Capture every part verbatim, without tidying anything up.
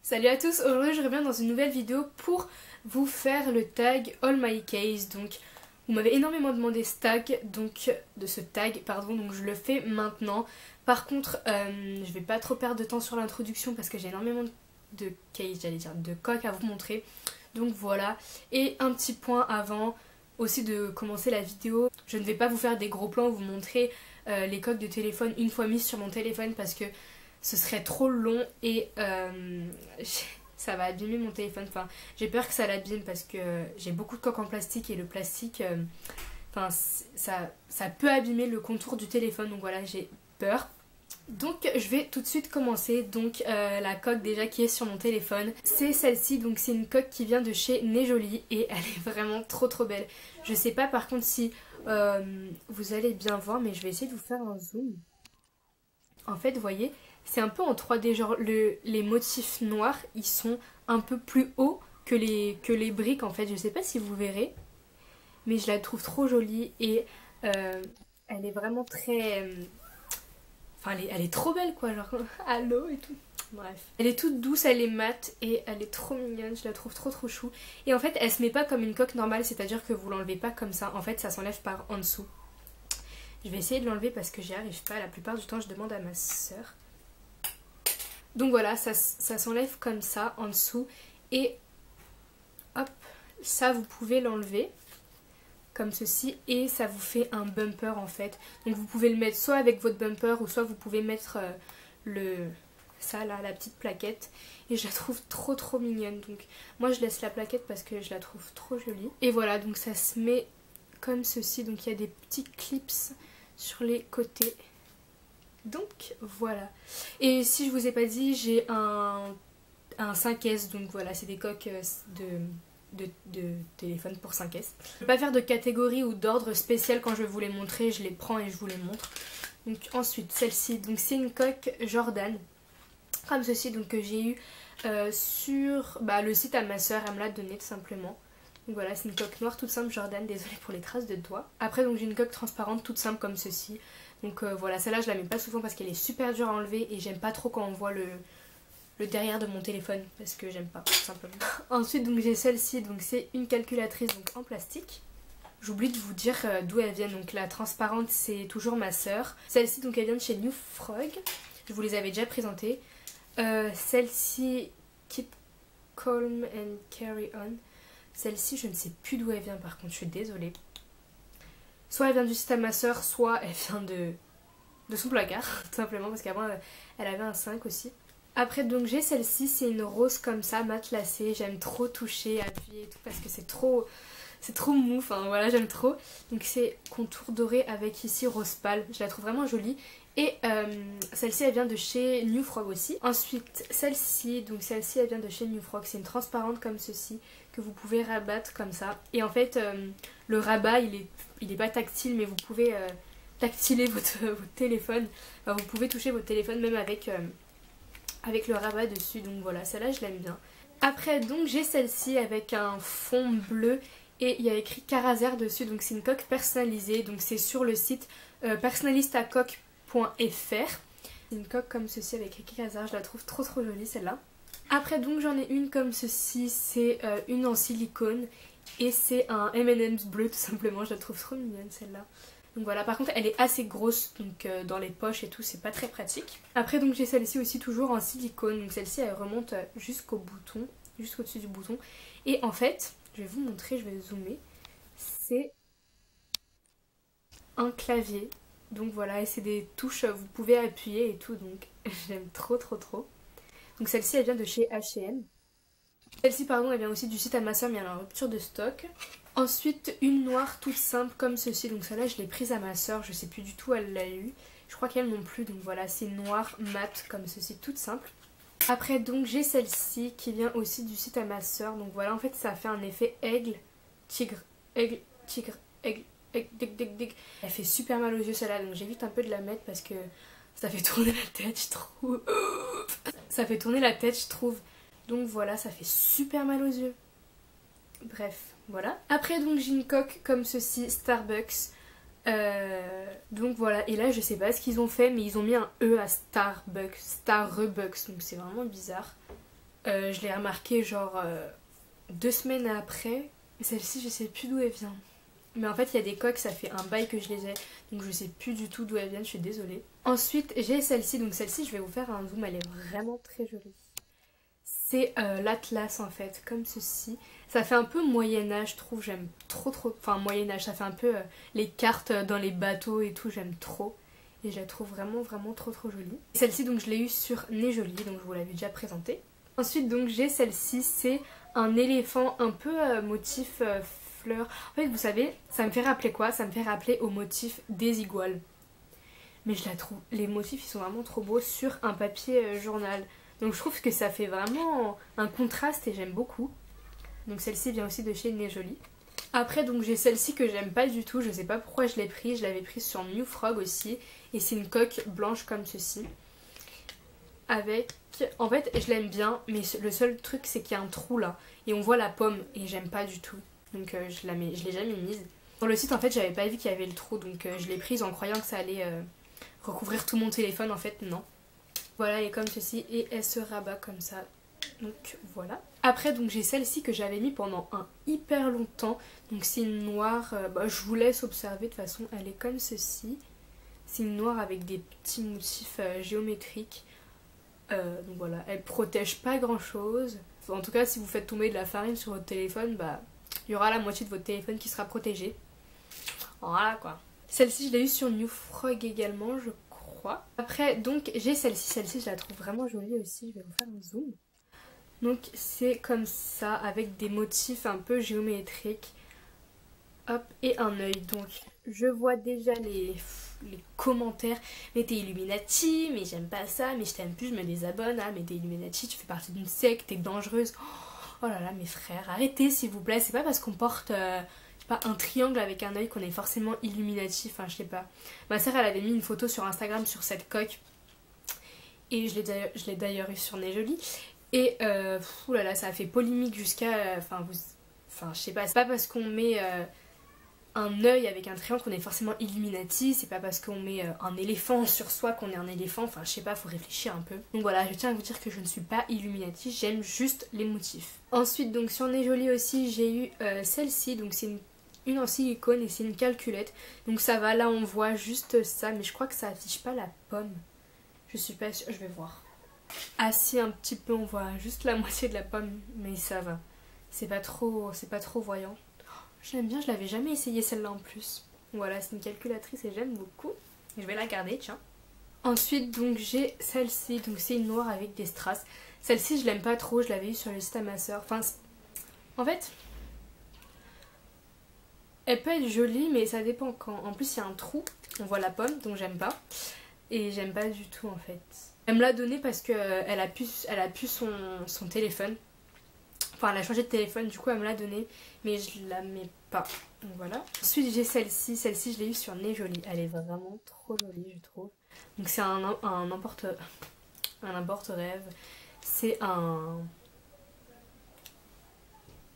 Salut à tous, aujourd'hui je reviens dans une nouvelle vidéo pour vous faire le tag All My Case. Donc vous m'avez énormément demandé ce tag, donc de ce tag, pardon, donc je le fais maintenant. Par contre, euh, je vais pas trop perdre de temps sur l'introduction parce que j'ai énormément de case, j'allais dire, de coques à vous montrer. Donc voilà, et un petit point avant aussi de commencer la vidéo, je ne vais pas vous faire des gros plans, vous montrer euh, les coques de téléphone une fois mises sur mon téléphone parce que ce serait trop long et euh, ça va abîmer mon téléphone. Enfin, j'ai peur que ça l'abîme parce que j'ai beaucoup de coques en plastique et le plastique, euh, enfin, ça, ça peut abîmer le contour du téléphone. Donc voilà, j'ai peur. Donc je vais tout de suite commencer. Donc euh, la coque déjà qui est sur mon téléphone, c'est celle-ci. Donc c'est une coque qui vient de chez Nejoli et elle est vraiment trop trop belle. Je sais pas par contre si euh, vous allez bien voir, mais je vais essayer de vous faire un zoom. En fait, vous voyez, c'est un peu en trois D, genre le, les motifs noirs, ils sont un peu plus hauts que les, que les briques en fait. Je sais pas si vous verrez, mais je la trouve trop jolie et euh, elle est vraiment très... Euh, enfin, elle est, elle est trop belle quoi, genre à l'eau et tout. Bref. Elle est toute douce, elle est mate et elle est trop mignonne, je la trouve trop trop chou. Et en fait, elle se met pas comme une coque normale, c'est-à-dire que vous l'enlevez pas comme ça. En fait, ça s'enlève par en dessous. Je vais essayer de l'enlever parce que j'y arrive pas. La plupart du temps, je demande à ma soeur. Donc voilà, ça, ça s'enlève comme ça en dessous. Et hop, ça vous pouvez l'enlever comme ceci. Et ça vous fait un bumper en fait. Donc vous pouvez le mettre soit avec votre bumper ou soit vous pouvez mettre euh, le... ça là, la petite plaquette. Et je la trouve trop trop mignonne. Donc moi je laisse la plaquette parce que je la trouve trop jolie. Et voilà, donc ça se met comme ceci. Donc il y a des petits clips sur les côtés. Donc voilà. Et si je vous ai pas dit, j'ai un, un cinq S. Donc voilà, c'est des coques de, de, de téléphone pour cinq S. Je ne vais pas faire de catégorie ou d'ordre spécial quand je vais vous les montrer. Je les prends et je vous les montre. Donc ensuite, celle-ci. Donc c'est une coque Jordan. Comme ceci. Donc que j'ai eu euh, sur bah, le site à ma soeur. Elle me l'a donné tout simplement. Donc voilà, c'est une coque noire toute simple Jordan. Désolée pour les traces de doigts. Après donc j'ai une coque transparente toute simple comme ceci. Donc euh, voilà, celle-là je la mets pas souvent parce qu'elle est super dure à enlever et j'aime pas trop quand on voit le, le derrière de mon téléphone parce que j'aime pas tout simplement. Ensuite donc j'ai celle-ci, donc c'est une calculatrice donc en plastique. J'oublie de vous dire euh, d'où elle vient, donc la transparente c'est toujours ma soeur. Celle-ci donc elle vient de chez New Frog, je vous les avais déjà présentées. Euh, celle-ci Keep Calm and Carry On. Celle-ci je ne sais plus d'où elle vient par contre, je suis désolée. Soit elle vient du site à ma soeur, soit elle vient de, de son placard, tout simplement, parce qu'avant elle avait un cinq aussi. Après donc j'ai celle-ci, c'est une rose comme ça, matelassée, j'aime trop toucher, appuyer et tout, parce que c'est trop, c'est trop mou, enfin voilà, j'aime trop. Donc c'est contour doré avec ici rose pâle, je la trouve vraiment jolie. Et euh, celle-ci elle vient de chez New Frog aussi. Ensuite celle-ci, donc celle-ci elle vient de chez New Frog, c'est une transparente comme ceci, que vous pouvez rabattre comme ça. Et en fait euh, le rabat il est, il est pas tactile, mais vous pouvez euh, tactiler votre, votre téléphone. Enfin, vous pouvez toucher votre téléphone même avec, euh, avec le rabat dessus. Donc voilà, celle-là je l'aime bien. Après donc j'ai celle-ci avec un fond bleu et il y a écrit Carazer dessus. Donc c'est une coque personnalisée. Donc c'est sur le site euh, personnalistacoque point F R. C'est une coque comme ceci avec écrit Carazer. Je la trouve trop trop jolie celle-là. Après donc j'en ai une comme ceci. C'est euh, une en silicone. Et c'est un M and M's bleu tout simplement, je la trouve trop mignonne celle-là. Donc voilà, par contre elle est assez grosse, donc euh, dans les poches et tout, c'est pas très pratique. Après donc j'ai celle-ci aussi toujours en silicone, donc celle-ci elle remonte jusqu'au bouton, jusqu'au dessus du bouton. Et en fait, je vais vous montrer, je vais zoomer, c'est un clavier. Donc voilà, et c'est des touches, vous pouvez appuyer et tout, donc j'aime trop trop trop. Donc celle-ci elle vient de chez H et M. Celle-ci pardon elle vient aussi du site à ma soeur mais elle est en rupture de stock. Ensuite une noire toute simple comme ceci, donc celle-là je l'ai prise à ma soeur, je sais plus du tout où elle l'a eu. Je crois qu'elle non plus, donc voilà c'est noire mat comme ceci, toute simple. Après donc j'ai celle-ci qui vient aussi du site à ma soeur, donc voilà en fait ça fait un effet aigle, tigre, aigle, tigre, aigle, aigle, dig, dig, dig. Elle fait super mal aux yeux celle-là, donc j'évite un peu de la mettre parce que ça fait tourner la tête je trouve. Ça fait tourner la tête je trouve. Donc voilà, ça fait super mal aux yeux. Bref, voilà. Après donc j'ai une coque comme ceci, Starbucks. Euh, donc voilà, et là je sais pas ce qu'ils ont fait, mais ils ont mis un E à Starbucks, Starbucks, donc c'est vraiment bizarre. Euh, je l'ai remarqué genre euh, deux semaines après. Et celle-ci, je sais plus d'où elle vient. Mais en fait, il y a des coques, ça fait un bail que je les ai. Donc je sais plus du tout d'où elles viennent, je suis désolée. Ensuite, j'ai celle-ci. Donc celle-ci, je vais vous faire un zoom, elle est vraiment très jolie. C'est euh, l'Atlas en fait, comme ceci. Ça fait un peu Moyen-Âge, je trouve, j'aime trop trop. Enfin, Moyen-Âge, ça fait un peu euh, les cartes dans les bateaux et tout, j'aime trop. Et je la trouve vraiment vraiment trop trop jolie. Celle-ci, donc je l'ai eue sur Nez Jolie, donc je vous l'avais déjà présentée. Ensuite, donc j'ai celle-ci, c'est un éléphant un peu euh, motif euh, fleur. En fait, vous savez, ça me fait rappeler quoi? Ça me fait rappeler au motif des iguales. Mais je la trouve, les motifs ils sont vraiment trop beaux sur un papier euh, journal. Donc je trouve que ça fait vraiment un contraste et j'aime beaucoup. Donc celle-ci vient aussi de chez Nez Jolie. Après donc j'ai celle-ci que j'aime pas du tout, je sais pas pourquoi je l'ai prise, je l'avais prise sur New Frog aussi. Et c'est une coque blanche comme ceci. Avec... En fait je l'aime bien, mais le seul truc c'est qu'il y a un trou là. Et on voit la pomme et j'aime pas du tout. Donc euh, je, la mets... je l'ai jamais mise. Sur le site en fait j'avais pas vu qu'il y avait le trou, donc euh, je l'ai prise en croyant que ça allait euh, recouvrir tout mon téléphone, en fait non. Voilà, elle est comme ceci et elle se rabat comme ça. Donc voilà. Après donc j'ai celle-ci que j'avais mis pendant un hyper longtemps. Donc c'est une noire, euh, bah, je vous laisse observer de toute façon, elle est comme ceci. C'est une noire avec des petits motifs euh, géométriques. Euh, donc voilà, elle protège pas grand chose. En tout cas si vous faites tomber de la farine sur votre téléphone, bah il y aura la moitié de votre téléphone qui sera protégée. Voilà quoi. Celle-ci je l'ai eue sur New Frog également je crois. Après donc j'ai celle-ci, celle-ci je la trouve vraiment jolie aussi, je vais vous faire un zoom. Donc c'est comme ça avec des motifs un peu géométriques. Hop, et un œil. Donc je vois déjà les, les commentaires. Mais t'es Illuminati, mais j'aime pas ça, mais je t'aime plus, je me désabonne. Ah mais t'es Illuminati, tu fais partie d'une secte, t'es dangereuse. Oh là là mes frères, arrêtez s'il vous plaît. C'est pas parce qu'on porte... Euh, pas un triangle avec un œil qu'on est forcément Illuminati, enfin je sais pas. Ma soeur elle avait mis une photo sur Instagram sur cette coque et je l'ai d'ailleurs eu sur Nez Jolie et euh, oulala, ça a fait polémique jusqu'à, enfin vous, enfin je sais pas, c'est pas parce qu'on met euh, un œil avec un triangle qu'on est forcément Illuminati, c'est pas parce qu'on met euh, un éléphant sur soi qu'on est un éléphant, enfin je sais pas, faut réfléchir un peu. Donc voilà, je tiens à vous dire que je ne suis pas Illuminati, j'aime juste les motifs. Ensuite donc sur Nez Jolie aussi j'ai eu euh, celle-ci, donc c'est une une en silicone et c'est une calculette. Donc ça va, là on voit juste ça, mais je crois que ça affiche pas la pomme. Je suis pas sûre, je vais voir. Ah si, un petit peu, on voit juste la moitié de la pomme, mais ça va. C'est pas trop, c'est pas trop voyant. J'aime bien, je l'avais jamais essayé celle-là en plus. Voilà, c'est une calculatrice et j'aime beaucoup. Je vais la garder, tiens. Ensuite, donc j'ai celle-ci, donc c'est une noire avec des strass. Celle-ci, je l'aime pas trop, je l'avais eu sur le site à ma soeur. Enfin, en fait... Elle peut être jolie mais ça dépend quand. En plus il y a un trou, on voit la pomme donc j'aime pas. Et j'aime pas du tout en fait. Elle me l'a donnée parce qu'elle a pu, elle a pu son, son téléphone. Enfin elle a changé de téléphone du coup elle me l'a donnée. Mais je la mets pas. Donc voilà. Ensuite j'ai celle-ci. Celle-ci je l'ai eue sur Nez Jolie. Elle est vraiment trop jolie je trouve. Donc c'est un, un importe un importe rêve. C'est un... Astrid ?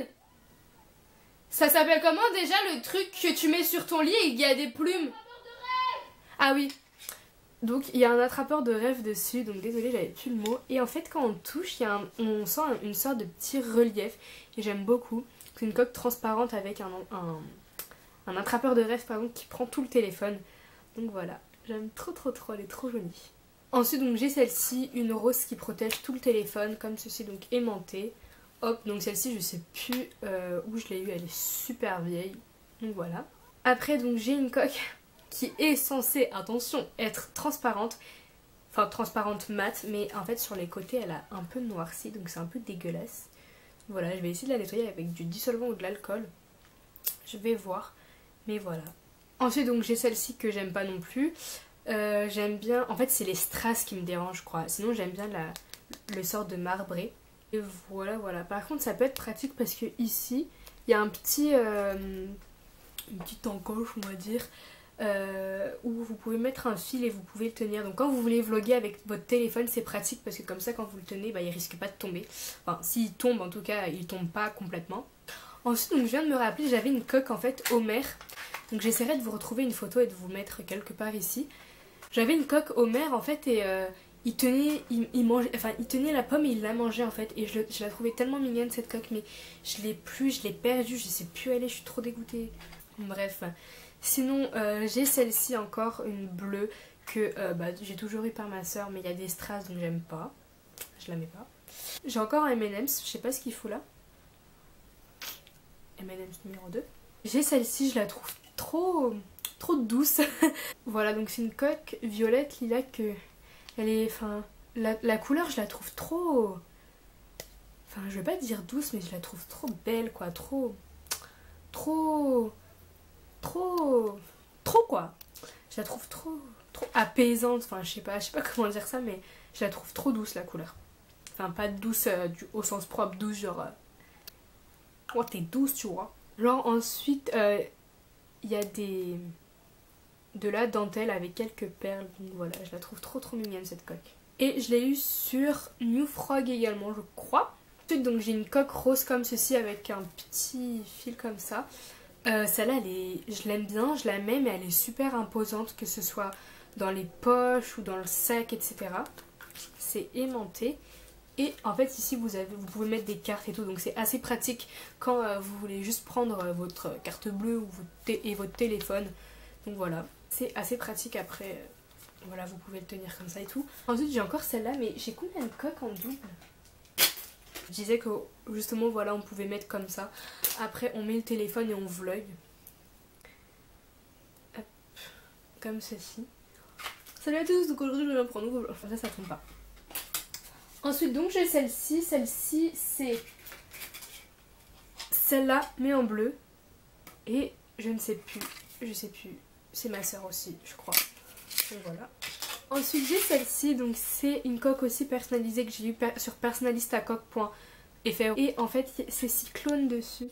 Ça s'appelle comment déjà le truc que tu mets sur ton lit et il y a des plumes? Ah oui. Donc il y a un attrapeur de rêve dessus, donc désolée j'avais plus le mot. Et en fait quand on touche, il y a un, on sent une sorte de petit relief et j'aime beaucoup. C'est une coque transparente avec un, un, un attrapeur de rêve pardon, qui prend tout le téléphone. Donc voilà, j'aime trop trop trop, elle est trop jolie. Ensuite donc j'ai celle-ci, une rose qui protège tout le téléphone comme ceci, donc aimantée. Hop, donc celle-ci je sais plus euh, où je l'ai eue, elle est super vieille. Donc voilà. Après donc j'ai une coque qui est censée, attention, être transparente. Enfin transparente mat, mais en fait sur les côtés elle a un peu noirci, donc c'est un peu dégueulasse. Voilà, je vais essayer de la nettoyer avec du dissolvant ou de l'alcool. Je vais voir, mais voilà. Ensuite donc j'ai celle-ci que j'aime pas non plus. Euh, j'aime bien, en fait c'est les strass qui me dérangent je crois. Sinon j'aime bien la, le sort de marbré. Et voilà, voilà. Par contre, ça peut être pratique parce que ici, il y a un petit, euh, une petite encoche, on va dire, euh, où vous pouvez mettre un fil et vous pouvez le tenir. Donc quand vous voulez vlogger avec votre téléphone, c'est pratique parce que comme ça, quand vous le tenez, bah, il risque pas de tomber. Enfin, s'il tombe, en tout cas, il tombe pas complètement. Ensuite, donc, je viens de me rappeler, j'avais une coque en fait Homer. Donc j'essaierai de vous retrouver une photo et de vous mettre quelque part ici. J'avais une coque Homer en fait et... Euh, il tenait, il, il mangeait, enfin il tenait la pomme et il la mangeait en fait. Et je, je la trouvais tellement mignonne cette coque, mais je l'ai plus, je l'ai perdue, je sais plus où elle est, je suis trop dégoûtée. Bref, sinon euh, j'ai celle-ci encore, une bleue que euh, bah, j'ai toujours eu par ma soeur, mais il y a des strass donc j'aime pas, je la mets pas. J'ai encore un M and M's, je sais pas ce qu'il faut là. M and M's numéro deux. J'ai celle-ci, je la trouve trop, trop douce. Voilà, donc c'est une coque violette lilac que elle est, enfin, la, la couleur je la trouve trop, enfin je vais pas dire douce, mais je la trouve trop belle quoi, trop, trop, trop, trop quoi. Je la trouve trop, trop apaisante, enfin je sais pas, je sais pas comment dire ça, mais je la trouve trop douce la couleur. Enfin pas douce euh, du, au sens propre, douce genre, euh, oh t'es douce tu vois. Genre ensuite, il euh, y a des... de la dentelle avec quelques perles, donc voilà, je la trouve trop trop mignonne cette coque. Et je l'ai eu sur New Frog également, je crois. Ensuite, donc j'ai une coque rose comme ceci avec un petit fil comme ça. Euh, Celle-là, elle est... je l'aime bien, je la mets, mais elle est super imposante, que ce soit dans les poches ou dans le sac, et cetera. C'est aimanté. Et en fait ici vous, avez, vous pouvez mettre des cartes et tout, donc c'est assez pratique quand euh, vous voulez juste prendre euh, votre carte bleue ou votre et votre téléphone. Donc voilà, c'est assez pratique après, euh, voilà, vous pouvez le tenir comme ça et tout. Ensuite j'ai encore celle-là, mais j'ai combien de coques en double? Je disais que justement voilà, on pouvait mettre comme ça. Après on met le téléphone et on vlog. Hop, comme ceci. Salut à tous, donc aujourd'hui je vais en prendre nouveau. Enfin ça ça tombe pas. Ensuite donc j'ai celle-ci, celle-ci c'est celle-là mais en bleu. Et je ne sais plus, je sais plus, c'est ma soeur aussi je crois. Donc voilà. Ensuite j'ai celle-ci, donc c'est une coque aussi personnalisée que j'ai eu sur personnalistacoque point F R. Et en fait c'est Cyclone dessus.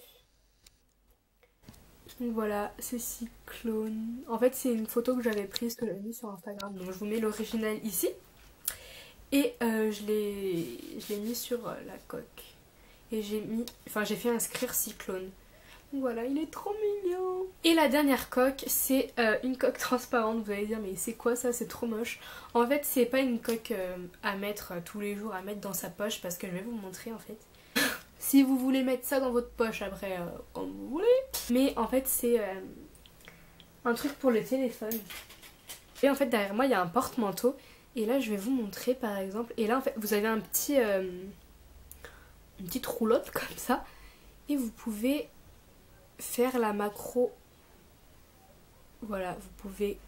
Donc voilà, c'est Cyclone. En fait c'est une photo que j'avais prise, que j'avais mise sur Instagram. Donc je vous mets l'original ici. Et euh, je l'ai mis sur euh, la coque. Et j'ai mis, enfin j'ai fait inscrire Cyclone. Voilà, il est trop mignon. Et la dernière coque, c'est euh, une coque transparente. Vous allez dire mais c'est quoi ça, c'est trop moche. En fait c'est pas une coque euh, à mettre euh, tous les jours, à mettre dans sa poche, parce que je vais vous montrer en fait. Si vous voulez mettre ça dans votre poche après, euh, comme vous voulez. Mais en fait c'est euh, un truc pour le téléphone. Et en fait derrière moi il y a un porte-manteau. Et là je vais vous montrer par exemple. Et là en fait vous avez un petit euh, une petite roulotte comme ça. Et vous pouvez faire la macro. Voilà, vous pouvez.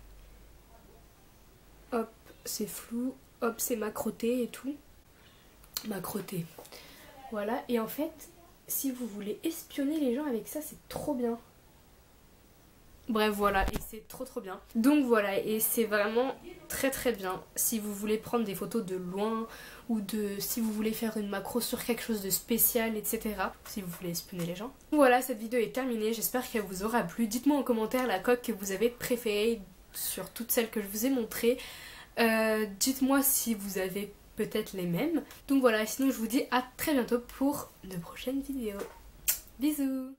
Hop, c'est flou. Hop, c'est macroté et tout. Macroté. Voilà, et en fait, si vous voulez espionner les gens avec ça, c'est trop bien. Bref voilà, et c'est trop trop bien. Donc voilà, et c'est vraiment très très bien si vous voulez prendre des photos de loin, ou de si vous voulez faire une macro sur quelque chose de spécial, et cetera. Si vous voulez espionner les gens. Voilà, cette vidéo est terminée, j'espère qu'elle vous aura plu. Dites-moi en commentaire la coque que vous avez préférée sur toutes celles que je vous ai montrées. Euh, Dites-moi si vous avez peut-être les mêmes. Donc voilà, sinon je vous dis à très bientôt pour de prochaines vidéos. Bisous!